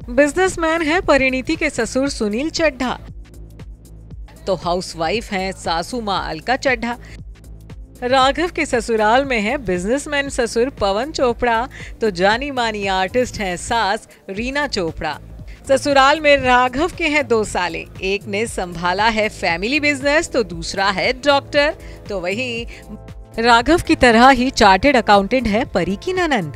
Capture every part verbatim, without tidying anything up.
Businessman है परिणीति के ससुर सुनील चड्ढा, तो हाउसवाइफ हैं सासू मां अलका चड्ढा। राघव के ससुराल में है बिजनेसमैन ससुर पवन चोपड़ा, तो जानी मानी आर्टिस्ट हैं सास रीना चोपड़ा। ससुराल में राघव के हैं दो साले, एक ने संभाला है फैमिली बिजनेस तो दूसरा है डॉक्टर। तो वही राघव की तरह ही चार्टेड अकाउंटेंट है परी की ननंद।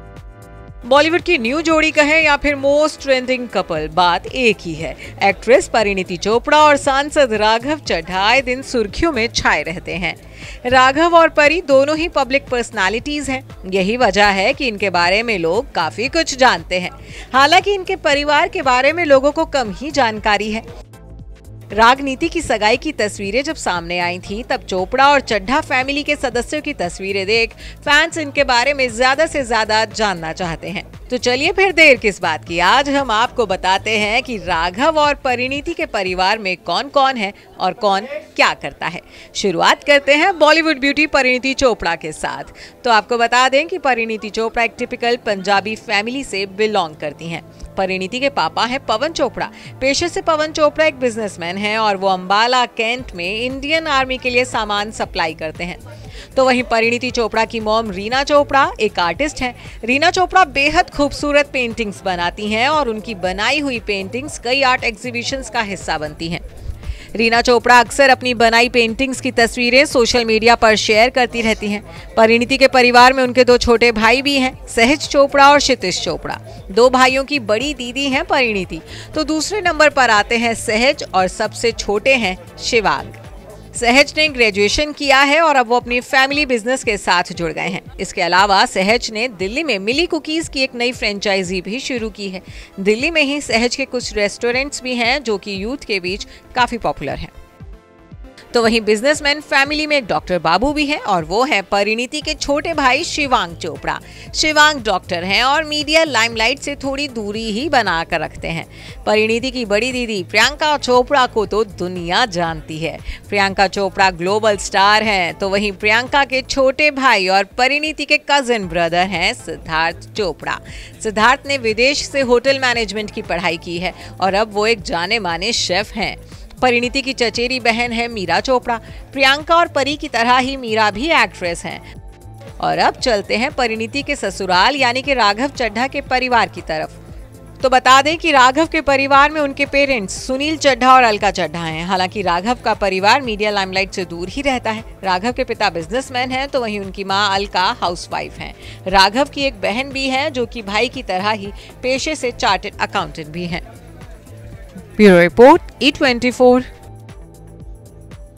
बॉलीवुड की न्यू जोड़ी कहे या फिर मोस्ट ट्रेंडिंग कपल, बात एक ही है। एक्ट्रेस परिणीति चोपड़ा और सांसद राघव चड्ढा आए दिन सुर्खियों में छाए रहते हैं। राघव और परी दोनों ही पब्लिक पर्सनालिटीज हैं। यही वजह है कि इनके बारे में लोग काफी कुछ जानते हैं। हालांकि इनके परिवार के बारे में लोगों को कम ही जानकारी है। रागनीति की सगाई की तस्वीरें जब सामने आई थी, तब चोपड़ा और चड्ढा फैमिली के सदस्यों की तस्वीरें देख फैंस इनके बारे में ज्यादा से ज्यादा जानना चाहते हैं। तो चलिए फिर देर किस बात की, आज हम आपको बताते हैं कि राघव और परिणीति के परिवार में कौन कौन है और कौन क्या करता है। शुरुआत करते हैं बॉलीवुड ब्यूटी परिणीति चोपड़ा के साथ। तो आपको बता दें कि परिणीति चोपड़ा एक टिपिकल पंजाबी फैमिली से बिलोंग करती हैं। परिणीति के पापा हैं पवन चोपड़ा। पेशे से पवन चोपड़ा एक बिजनेसमैन हैं और वो अंबाला कैंट में इंडियन आर्मी के लिए सामान सप्लाई करते हैं। तो वहीं परिणीति चोपड़ा की मॉम रीना चोपड़ा एक आर्टिस्ट हैं। रीना चोपड़ा बेहद खूबसूरत पेंटिंग्स बनाती हैं और उनकी बनाई हुई पेंटिंग्स कई आर्ट एग्जीबिशंस का हिस्सा बनती हैं। रीना चोपड़ा अक्सर अपनी बनाई पेंटिंग्स की तस्वीरें सोशल मीडिया पर शेयर करती रहती हैं। परिणीति के परिवार में उनके दो छोटे भाई भी हैं, सहज चोपड़ा और क्षितिज चोपड़ा। दो भाइयों की बड़ी दीदी हैं परिणीति, तो दूसरे नंबर पर आते हैं सहज और सबसे छोटे हैं शिवांग। सहज ने ग्रेजुएशन किया है और अब वो अपनी फैमिली बिजनेस के साथ जुड़ गए हैं। इसके अलावा सहज ने दिल्ली में मिली कुकीज की एक नई फ्रेंचाइजी भी शुरू की है। दिल्ली में ही सहज के कुछ रेस्टोरेंट्स भी हैं जो कि यूथ के बीच काफी पॉपुलर हैं। तो वहीं बिजनेसमैन फैमिली में एक डॉक्टर बाबू भी हैं और वो हैं परिणीति के छोटे भाई शिवांग चोपड़ा। शिवांग डॉक्टर हैं और मीडिया लाइमलाइट से थोड़ी दूरी ही बना कर रखते हैं। परिणीति की बड़ी दीदी प्रियंका चोपड़ा को तो दुनिया जानती है। प्रियंका चोपड़ा ग्लोबल स्टार हैं। तो वहीं प्रियंका के छोटे भाई और परिणीति के कजिन ब्रदर हैं सिद्धार्थ चोपड़ा। सिद्धार्थ ने विदेश से होटल मैनेजमेंट की पढ़ाई की है और अब वो एक जाने माने शेफ हैं। परिणीति की चचेरी बहन है मीरा चोपड़ा। प्रियंका और परी की तरह ही मीरा भी एक्ट्रेस हैं। और अब चलते हैं परिणीति के ससुराल यानी कि राघव चड्ढा के परिवार की तरफ। तो बता दें कि राघव के परिवार में उनके पेरेंट्स सुनील चड्ढा और अलका चड्ढा हैं। हालांकि राघव का परिवार मीडिया लाइमलाइट से दूर ही रहता है। राघव के पिता बिजनेसमैन हैं, तो वहीं उनकी मां अलका हाउसवाइफ हैं। राघव की एक बहन भी है जो कि भाई की तरह ही पेशे से चार्टेड अकाउंटेंट भी हैं। Bureau report E twenty four.